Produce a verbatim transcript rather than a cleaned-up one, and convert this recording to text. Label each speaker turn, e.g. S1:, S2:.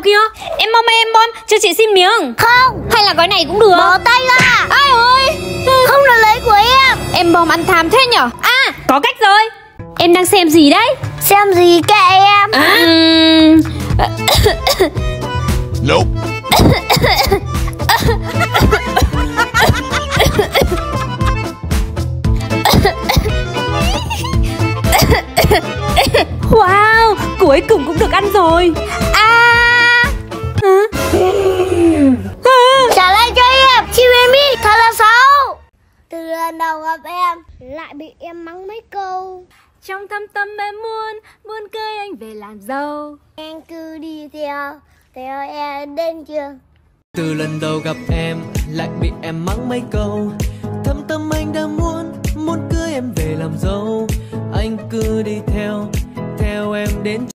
S1: kìa. Em mong ơi em Bon, cho chị xin miếng.
S2: Không.
S1: Hay là gói này cũng được.
S2: Bỏ tay ra.
S1: Ai ơi,
S2: không được lấy của em.
S1: Em Bom ăn tham thế nhở. À, có cách rồi. Em đang xem gì đấy?
S2: Xem gì kệ em.
S1: À, uhm...
S3: Nope.
S1: Wow, cuối cùng cũng được ăn rồi. À, à.
S2: Trả lại cho em, chị Baby, thật là xấu. Từ lần đầu gặp em, lại bị em mắng mấy câu.
S1: Trong thâm tâm em muốn, muốn cưới anh về làm dâu.
S2: Anh cứ đi theo, theo em đến trường.
S4: Từ lần đầu gặp em, lại bị em mắng mấy câu. Thâm tâm anh đã muốn, muốn cưới em về làm dâu. Anh cứ đi theo, theo em đến